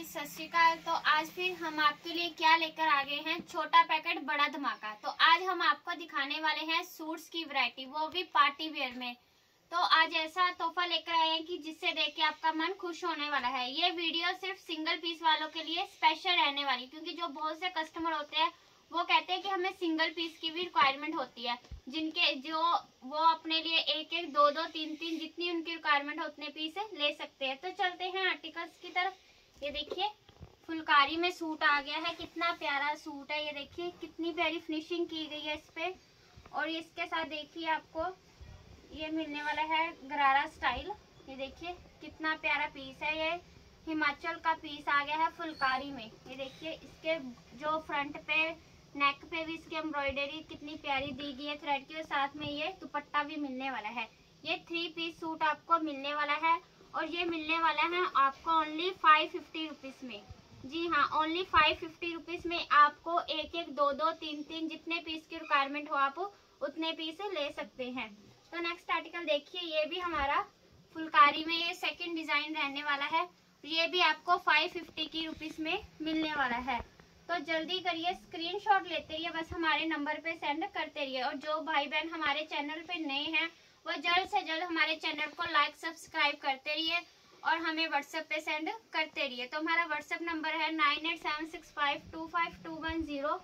Guys, सत श्री अकाल। तो आज फिर हम आपके लिए क्या लेकर आ गए हैं, छोटा पैकेट बड़ा धमाका। तो आज हम आपको दिखाने वाले हैं सूट्स की वैरायटी, वो भी पार्टी वेयर में। तो आज ऐसा तोहफा लेकर आए हैं कि जिससे देख के आपका मन खुश होने वाला है। ये वीडियो सिर्फ सिंगल पीस वालों के लिए स्पेशल रहने वाली, क्योंकि जो बहुत से कस्टमर होते हैं वो कहते हैं कि हमें सिंगल पीस की भी रिक्वायरमेंट होती है, जिनके जो वो अपने लिए एक एक दो दो तीन तीन जितनी उनकी रिक्वायरमेंट हो उतने पीस ले सकते हैं। तो चलते हैं आर्टिकल्स की तरफ। ये देखिए फुलकारी में सूट आ गया है, कितना प्यारा सूट है। ये देखिए कितनी प्यारी फिनिशिंग की गई है इस पे। और इसके साथ देखिए आपको ये मिलने वाला है गरारा स्टाइल। ये देखिए कितना प्यारा पीस है। ये हिमाचल का पीस आ गया है फुलकारी में। ये देखिए इसके जो फ्रंट पे नेक पे भी इसकी एम्ब्रॉयडरी कितनी प्यारी दी गई है थ्रेड की, और साथ में ये दुपट्टा भी मिलने वाला है। ये 3 पीस सूट आपको मिलने वाला है, और ये मिलने वाला है आपको ओनली 550 रुपीज में। जी हाँ, ओनली 550 रुपीज में आपको एक एक दो दो तीन तीन जितने पीस की रिक्वायरमेंट हो आप उतने पीस ले सकते हैं। तो नेक्स्ट आर्टिकल देखिए, ये भी हमारा फुलकारी में ये सेकंड डिजाइन रहने वाला है। ये भी आपको 550 की रुपीज में मिलने वाला है। तो जल्दी करिए, स्क्रीनशॉट लेते रहिए, बस हमारे नंबर पे सेंड करते रहिए। और जो भाई बहन हमारे चैनल पे नए हैं वो जल्द से जल्द हमारे चैनल को लाइक सब्सक्राइब करते रहिए और हमें व्हाट्सएप पे सेंड करते रहिए। तो हमारा व्हाट्सएप नंबर है 9876525210,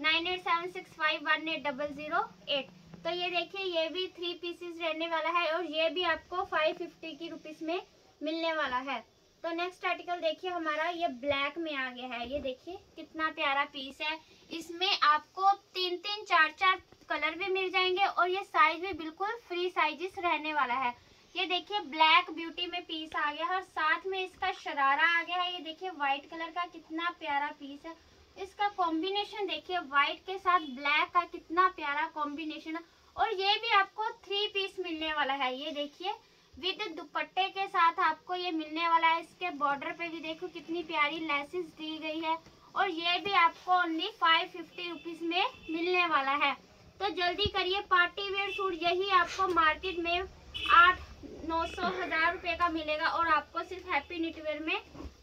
9876518008। तो ये देखिए ये भी 3 पीसेस रहने वाला है, और ये भी आपको 550 की रुपीज में मिलने वाला है। तो नेक्स्ट आर्टिकल देखिए हमारा ये ब्लैक में आ गया है। ये देखिए कितना प्यारा पीस है। इसमें आपको 3-3 4-4 कलर भी मिल जाएंगे, और ये साइज भी बिल्कुल फ्री साइजेस रहने वाला है। ये देखिए ब्लैक ब्यूटी में पीस आ गया है, और साथ में इसका शरारा आ गया है। ये देखिए व्हाइट कलर का कितना प्यारा पीस है। इसका कॉम्बिनेशन देखिए व्हाइट के साथ ब्लैक का कितना प्यारा कॉम्बिनेशन है। और ये भी आपको 3 पीस मिलने वाला है। ये देखिए विद दुपट्टे के साथ आपको ये मिलने वाला है। इसके बॉर्डर पे भी देखो कितनी प्यारी लेसेस दी गई है, और ये भी आपको ओनली 550 रुपीज में मिलने वाला है। तो जल्दी करिए, पार्टी वेयर सूट यही आपको मार्केट में 800-900-1000 रुपए का मिलेगा, और आपको सिर्फ हैप्पी निटवेयर में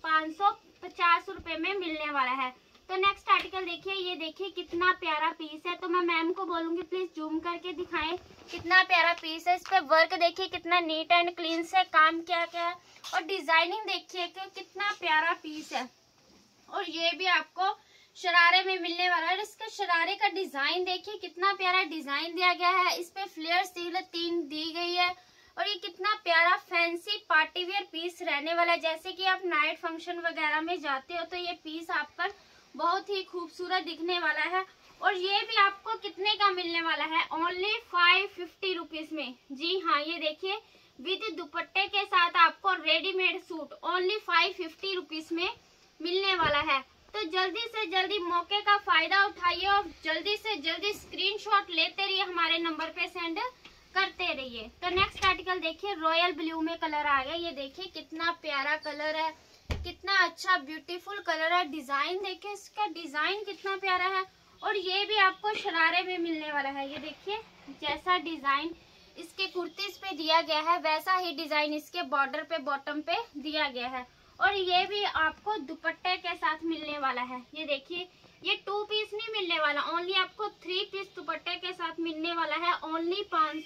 550 रुपए में मिलने वाला है। तो नेक्स्ट आर्टिकल देखिए, ये देखिए कितना प्यारा पीस है। तो मैं मैम को बोलूंगी प्लीज जूम करके दिखाएं कितना प्यारा पीस है। इस पे वर्क देखिए कितना नीट एंड क्लीन से काम किया गया है, और डिजाइनिंग देखिए कि कितना प्यारा पीस है। और ये भी आपको शरारे में मिलने वाला है। इसके शरारे का डिजाइन देखिए कितना प्यारा डिजाइन दिया गया है। इस पे फ्लेयर सील 3 दी गई है, और ये कितना प्यारा फैंसी पार्टी वेयर पीस रहने वाला है। जैसे कि आप नाइट फंक्शन वगैरह में जाते हो तो ये पीस आप पर बहुत ही खूबसूरत दिखने वाला है। और ये भी आपको कितने का मिलने वाला है, ओनली 550 रुपीज में। जी हाँ, ये देखिए विद दुपट्टे के साथ आपको रेडीमेड सूट ओनली 550 रुपीज में मिलने वाला है। तो जल्दी से जल्दी मौके का फायदा उठाइए, और जल्दी से जल्दी स्क्रीनशॉट लेते रहिए, हमारे नंबर पे सेंड करते रहिए। तो नेक्स्ट आर्टिकल देखिए, रॉयल ब्लू में कलर आ गया। ये देखिए कितना प्यारा कलर है, कितना अच्छा ब्यूटीफुल कलर है। डिजाइन देखिए इसका डिजाइन कितना प्यारा है, और ये भी आपको शरारे में मिलने वाला है। ये देखिए जैसा डिजाइन इसके कुर्तीज पे दिया गया है वैसा ही डिजाइन इसके बॉर्डर पे बॉटम पे दिया गया है, और ये भी आपको दुपट्टे के साथ मिलने वाला है। ये देखिए ये 2 पीस नहीं मिलने वाला, ओनली आपको 3 पीस दुपट्टे के साथ मिलने वाला है, ओनली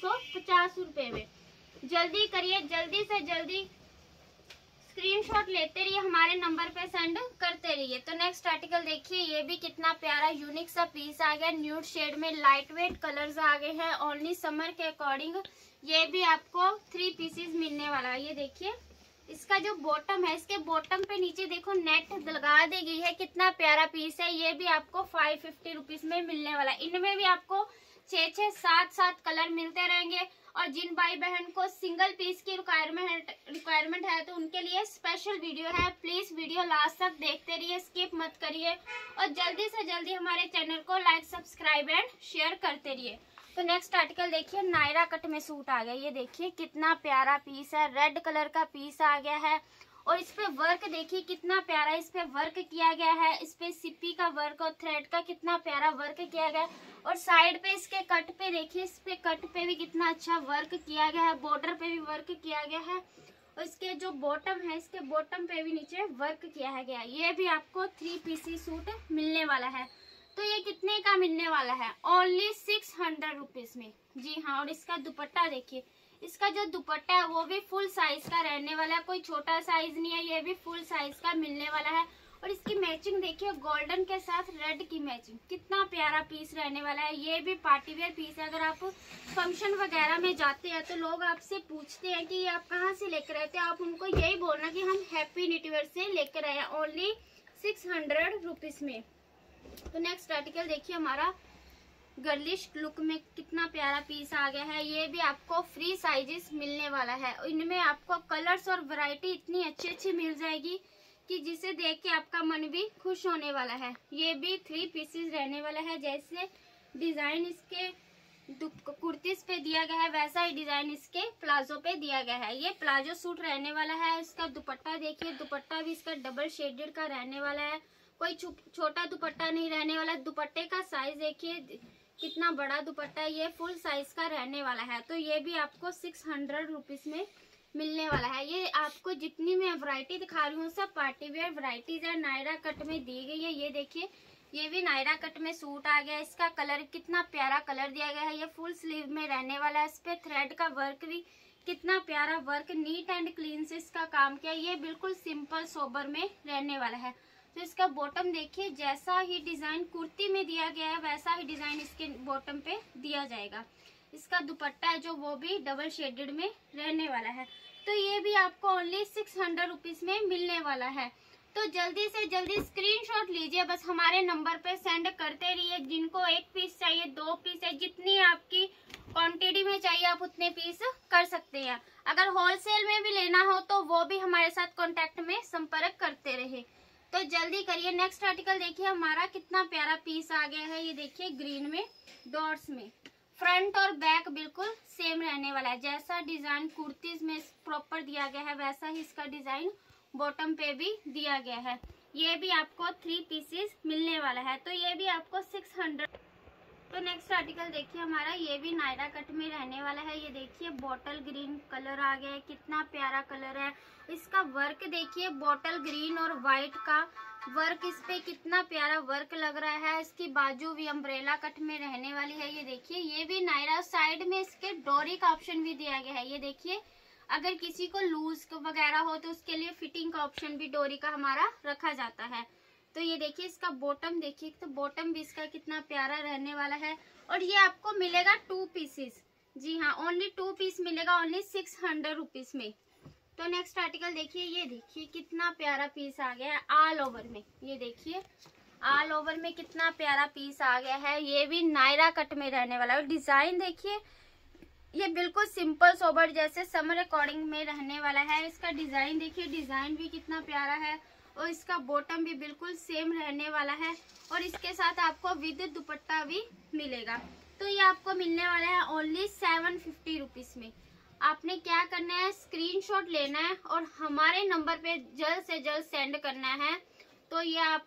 550 रुपए में। जल्दी करिए, जल्दी से जल्दी स्क्रीनशॉट लेते रहिए, हमारे नंबर पे सेंड करते रहिए। तो नेक्स्ट आर्टिकल देखिए, ये भी कितना प्यारा यूनिक सा पीस आ गया। न्यूड शेड में लाइट वेट कलर्स आ गए हैं, ओनली समर के अकॉर्डिंग। ये भी आपको 3 पीसेस मिलने वाला है। ये देखिए इसका जो बॉटम है, इसके बॉटम पे नीचे देखो नेट लगा दी गई है, कितना प्यारा पीस है। ये भी आपको 550 रुपीज में मिलने वाला है। इनमें भी आपको 6-6, 7-7 कलर मिलते रहेंगे। और जिन भाई बहन को सिंगल पीस की रिक्वायरमेंट है तो उनके लिए स्पेशल वीडियो है। प्लीज वीडियो लास्ट तक देखते रहिए, स्किप मत करिए, और जल्दी से जल्दी हमारे चैनल को लाइक सब्सक्राइब एंड शेयर करते रहिए। तो नेक्स्ट आर्टिकल देखिए, नायरा कट में सूट आ गया। ये देखिए कितना प्यारा पीस है, रेड कलर का पीस आ गया है, और इस पे वर्क देखिए कितना प्यारा इस पे वर्क किया गया है। इस पे सिप्पी का वर्क और थ्रेड का कितना प्यारा वर्क किया गया है, और साइड पे इसके कट पे देखिए, इस पे कट पे भी कितना अच्छा वर्क किया गया है, बॉर्डर पे भी वर्क किया गया है। और इसके जो बॉटम है, इसके बॉटम पे भी नीचे वर्क किया है गया। ये भी आपको 3 पीसी सूट मिलने वाला है। तो ये कितने का मिलने वाला है? ओनली 600 रुपीज में। जी हाँ, और इसका दुपट्टा देखिए, इसका जो दुपट्टा है वो भी फुल साइज का रहने वाला है, कोई छोटा साइज नहीं है, ये भी फुल साइज का मिलने वाला है। और इसकी मैचिंग देखिए, गोल्डन के साथ रेड की मैचिंग, कितना प्यारा पीस रहने वाला है। ये भी पार्टी वेयर पीस है। अगर आप फंक्शन वगैरह में जाते हैं तो लोग आपसे पूछते हैं कि ये आप कहाँ से लेकर आए, तो आप उनको यही बोलना कि हम हैप्पी निटवेयर से लेकर आए हैं, ओनली 600 रुपीज में। तो नेक्स्ट आर्टिकल देखिए, हमारा गर्लिश लुक में कितना प्यारा पीस आ गया है। ये भी आपको फ्री साइजेस मिलने वाला है। इनमें आपको कलर्स और वैरायटी इतनी अच्छी अच्छी मिल जाएगी कि जिसे देख के आपका मन भी खुश होने वाला है। ये भी 3 पीसेस रहने वाला है। जैसे डिजाइन इसके कुर्तीज पे दिया गया है, वैसा ही डिजाइन इसके प्लाजो पे दिया गया है। ये प्लाजो सूट रहने वाला है। इसका दुपट्टा देखिए, दुपट्टा भी इसका डबल शेडेड का रहने वाला है, कोई छोटा दुपट्टा नहीं रहने वाला। दुपट्टे का साइज देखिए कितना बड़ा दुपट्टा है, ये फुल साइज का रहने वाला है। तो ये भी आपको 600 रुपीज में मिलने वाला है। ये आपको जितनी मैं वैरायटी दिखा रही हूँ सब पार्टी वेयर वैरायटीज है, नायरा कट में दी गई है। ये देखिए, ये भी नायरा कट में सूट आ गया है। इसका कलर कितना प्यारा कलर दिया गया है। ये फुल स्लीव में रहने वाला है। इस पे थ्रेड का वर्क भी कितना प्यारा वर्क, नीट एंड क्लीन से इसका काम किया। ये बिल्कुल सिंपल सोबर में रहने वाला है। तो इसका बॉटम देखिए, जैसा ही डिजाइन कुर्ती में दिया गया है वैसा ही डिजाइन इसके बॉटम पे दिया जाएगा। इसका दुपट्टा है जो वो भी डबल शेडेड में रहने वाला है। तो ये भी आपको ओनली 600 रुपीज में मिलने वाला है। तो जल्दी से जल्दी स्क्रीनशॉट लीजिए, बस हमारे नंबर पे सेंड करते रहिए। जिनको 1 पीस चाहिए, 2 पीस है, जितनी आपकी क्वांटिटी में चाहिए आप उतने पीस कर सकते हैं। अगर होलसेल में भी लेना हो तो वो भी हमारे साथ कॉन्टेक्ट में संपर्क करते रहे। तो जल्दी करिए। नेक्स्ट आर्टिकल देखिए, हमारा कितना प्यारा पीस आ गया है। ये देखिए ग्रीन में डॉट्स में, फ्रंट और बैक बिल्कुल सेम रहने वाला है। जैसा डिजाइन कुर्तीज में प्रॉपर दिया गया है वैसा ही इसका डिजाइन बॉटम पे भी दिया गया है। ये भी आपको 3 पीसेस मिलने वाला है। तो ये भी आपको 600। तो नेक्स्ट आर्टिकल देखिए, हमारा ये भी नायरा कट में रहने वाला है। ये देखिए बॉटल ग्रीन कलर आ गया है, कितना प्यारा कलर है। इसका वर्क देखिए, बॉटल ग्रीन और व्हाइट का वर्क, इस पे कितना प्यारा वर्क लग रहा है। इसकी बाजू भी अम्ब्रेला कट में रहने वाली है। ये देखिए, ये भी नायरा, साइड में इसके डोरी का ऑप्शन भी दिया गया है। ये देखिए, अगर किसी को लूज वगैरह हो तो उसके लिए फिटिंग का ऑप्शन भी डोरी का हमारा रखा जाता है। तो ये देखिए, इसका बॉटम देखिए, तो बॉटम भी इसका कितना प्यारा रहने वाला है। और ये आपको मिलेगा 2 पीसेस। जी हाँ, ओनली 2 पीस मिलेगा, ओनली 600 रुपीज में। तो नेक्स्ट आर्टिकल देखिए, ये देखिए कितना प्यारा पीस आ गया है ऑल ओवर में। ये देखिए ऑल ओवर में कितना प्यारा पीस आ गया है। ये भी नायरा कट में रहने वाला है। डिजाइन देखिए, ये बिल्कुल सिंपल सोबर जैसे समर अकॉर्डिंग में रहने वाला है। इसका डिजाइन देखिए, डिजाइन भी कितना प्यारा है। और इसका बॉटम भी बिल्कुल सेम रहने वाला है। और इसके साथ आपको विद दुपट्टा भी मिलेगा। तो ये आपको मिलने वाला है ओनली 750 रुपीज में। आपने क्या करना है, स्क्रीनशॉट लेना है और हमारे नंबर पे जल्द से जल्द सेंड करना है। तो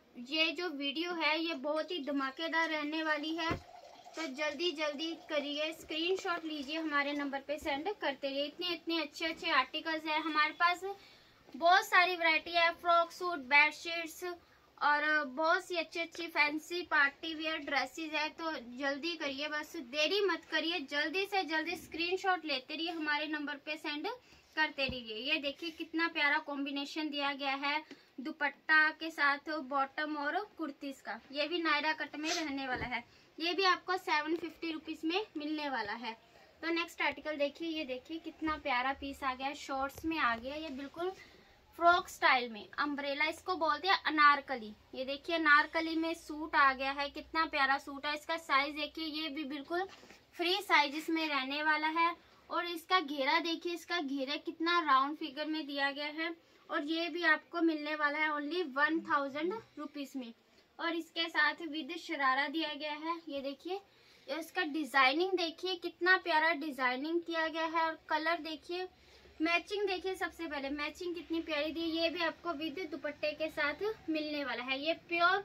ये जो वीडियो है ये बहुत ही धमाकेदार रहने वाली है। तो जल्दी जल्दी करिए, स्क्रीनशॉट लीजिए, हमारे नंबर पे सेंड करते रहिए। इतने अच्छे आर्टिकल्स है हमारे पास, बहुत सारी वैरायटी है। फ्रॉक सूट, बेडशीट्स और बहुत सी अच्छी फैंसी पार्टी वेयर ड्रेसेस है। तो जल्दी करिए, बस देरी मत करिए, जल्दी से जल्दी स्क्रीनशॉट लेते रहिए, हमारे नंबर पे सेंड करते रहिए। ये देखिए कितना प्यारा कॉम्बिनेशन दिया गया है दुपट्टा के साथ बॉटम और कुर्तीज का। ये भी नायरा कट में रहने वाला है। ये भी आपको 750 रुपीज में मिलने वाला है। तो नेक्स्ट आर्टिकल देखिए, ये देखिए कितना प्यारा पीस आ गया है, शॉर्ट्स में आ गया। ये बिल्कुल फ्रॉक स्टाइल में, अम्ब्रेला इसको बोलते हैं, अनारकली। ये देखिए अनारकली में सूट आ गया है, कितना प्यारा सूट है। इसका साइज देखिए, ये भी बिल्कुल फ्री साइज में रहने वाला है। और इसका घेरा देखिए, इसका घेरा कितना राउंड फिगर में दिया गया है। और ये भी आपको मिलने वाला है ओनली 1000 रुपीज में। और इसके साथ विद शरारा दिया गया है। ये देखिए, इसका डिजाइनिंग देखिए कितना प्यारा डिजाइनिंग किया गया है। और कलर देखिए, मैचिंग देखिए, सबसे पहले मैचिंग कितनी प्यारी दी। ये भी आपको विद दुपट्टे के साथ मिलने वाला है। ये प्योर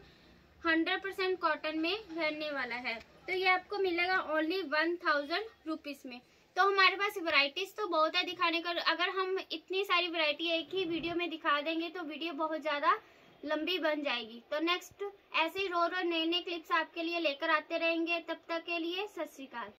100% कॉटन में रहने वाला है। तो ये आपको मिलेगा ओनली 1000 रुपीज में। तो हमारे पास वैरायटीज तो बहुत है दिखाने का। अगर हम इतनी सारी वैरायटी एक ही वीडियो में दिखा देंगे तो वीडियो बहुत ज़्यादा लंबी बन जाएगी। तो नेक्स्ट ऐसे ही रो नए नए क्लिप्स आपके लिए लेकर आते रहेंगे। तब तक के लिए सत श्री अकाल।